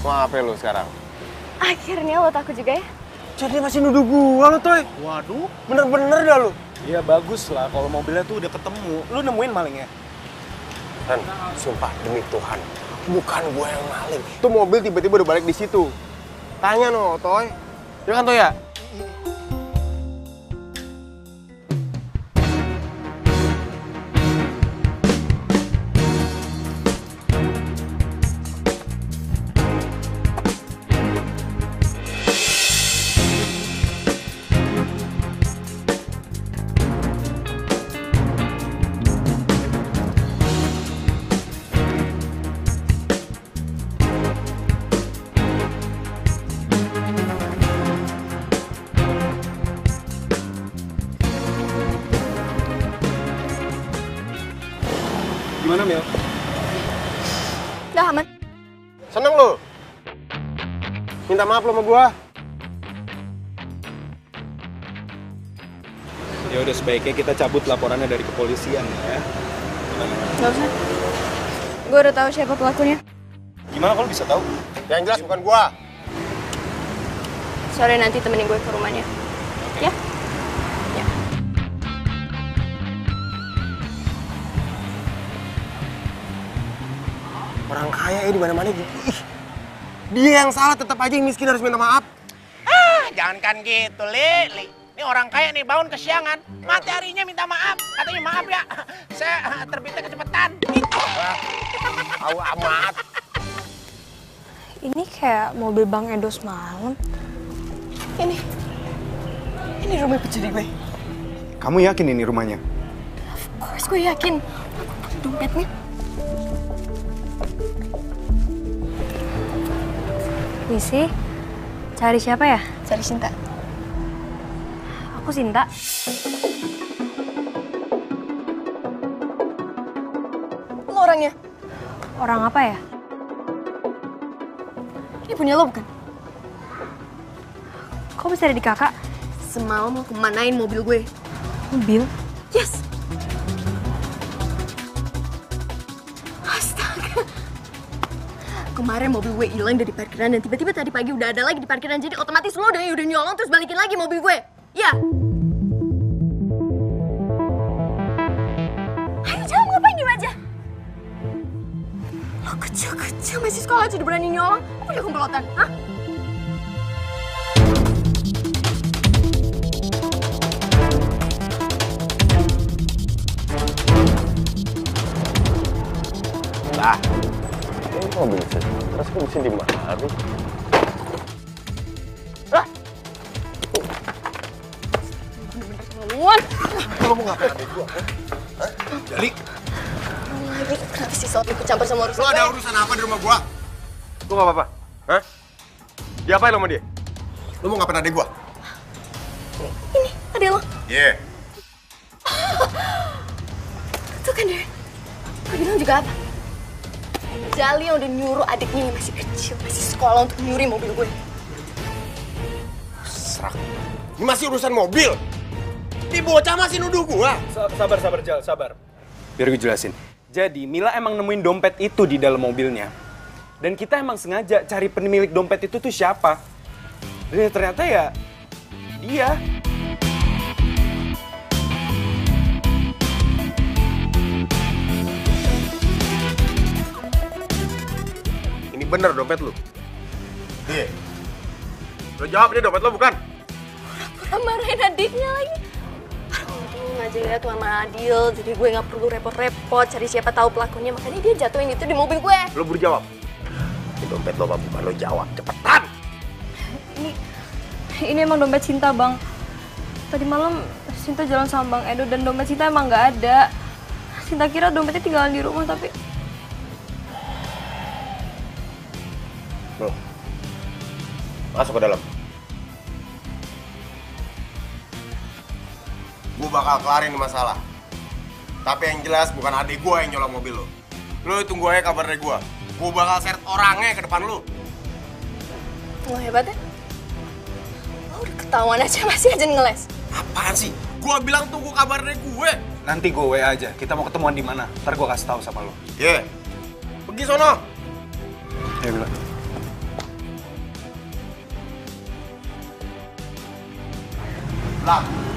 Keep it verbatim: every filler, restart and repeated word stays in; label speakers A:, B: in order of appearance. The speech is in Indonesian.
A: Mau apa lu sekarang?
B: Akhirnya lo takut juga ya?
A: Jadi masih nuduh gua lo, Toy.
C: Waduh.
A: Bener-bener dah lu.
C: Iya bagus lah kalau mobilnya tuh udah ketemu. Lu nemuin malingnya?
A: Ren, sumpah demi Tuhan, bukan gua yang maling. Tuh mobil tiba-tiba udah balik di situ. Tanya no, Toy. Ya kan, Toy ya?
C: Gimana, Mil?
B: Udah aman.
A: Seneng lu? Minta maaf lo sama gua.
C: Ya udah sebaiknya kita cabut laporannya dari kepolisian ya. Gimana?
B: Gak usah. Gue udah tahu siapa pelakunya.
C: Gimana kalau bisa tahu?
A: Yang jelas bukan gua.
B: Sore nanti temenin gue ke rumahnya. Ya? Ya.
A: Orang kaya ya di mana-mana gitu. Ih, dia yang salah, tetap aja yang miskin harus minta maaf.
D: Ah, jangankan gitu, Li. Li. Ini orang kaya nih, bangun kesiangan. Mati harinya minta maaf. Katanya maaf ya, saya terbitnya kecepatan.
A: Tahu amat.
B: Ini kayak mobil Bang Edo semalam. Ini. Ini rumah pencuri gue.
C: Kamu yakin ini rumahnya?
B: Of course gue yakin. Dompetnya. Misi, cari siapa ya? Cari Sinta. Aku Sinta. Lo orangnya? Orang apa ya? Ini punya lo bukan? Kok bisa ada di kakak? Semalam lo kemanain mobil gue? Mobil? Yes! Astaga. Kemarin mobil gue hilang dari parkiran dan tiba-tiba tadi pagi udah ada lagi di parkiran. Jadi otomatis lo udah, udah nyolong terus balikin lagi mobil gue. Ya? Ayo jawab, ngapain diem aja? Lo kecil-kecil masih sekolah aja udah berani nyolong. Apa udah komplotan? Hah?
A: Lah, ini mobil sih. Terus gue bisa di mana? Ah!
B: Bener-bener keluar.
A: Lo mau ngapain adek gua? Hah? Jali?
B: Lagi, kenapa sih soal ikut campur sama urusan
A: Lo
B: gue?
A: ada urusan apa di rumah gua? Lo gak apa-apa? Hah? Diapain lo sama dia? Lo mau ngapain adek gua?
B: Ini, adek lo.
A: Iya. Yeah.
B: Tuh kan dia. Gue bilang juga apa? Jali yang udah nyuruh adiknya yang masih kecil, masih sekolah untuk nyuri mobil gue.
A: Serak. Ini masih urusan mobil. Di bocah masih nuduh gua.
C: Sabar, sabar, Jal, sabar. Biar gue jelasin. Jadi, Mila emang nemuin dompet itu di dalam mobilnya. Dan kita emang sengaja cari pemilik dompet itu tuh siapa. Dan ternyata ya, dia.
A: Ini bener dompet lu? Iya. Lo jawab, ini dompet lo bukan?
B: Pura-pura marahin adiknya lagi. Untung aja ya tuh sama Adil, jadi gue nggak perlu repot-repot cari siapa tahu pelakunya. Makanya dia jatuhin itu di mobil gue.
A: Lo buru jawab. Ini dompet lo apa bukan? Lo jawab, cepetan!
E: Ini, ini emang dompet Sinta, Bang. Tadi malam Sinta jalan sama Bang Edo dan dompet Sinta emang nggak ada. Sinta kira dompetnya tinggalan di rumah, tapi...
A: Lo, masuk ke dalam. Gue bakal kelarin masalah. Tapi yang jelas bukan adik gue yang nyolong mobil lo. Lo tunggu aja kabar dari gue. Gue bakal seret orangnya ke depan lo.
B: Lo hebat ya? Lo udah ketahuan aja masih aja ngeles.
A: Apaan sih? Gue bilang tunggu kabar dari gue.
C: Nanti gue W A aja. Kita mau ketemuan di mana? Ntar gue kasih tahu sama lo.
A: Ye, yeah. Pergi sono.
C: Ya, bilang.
A: Lam,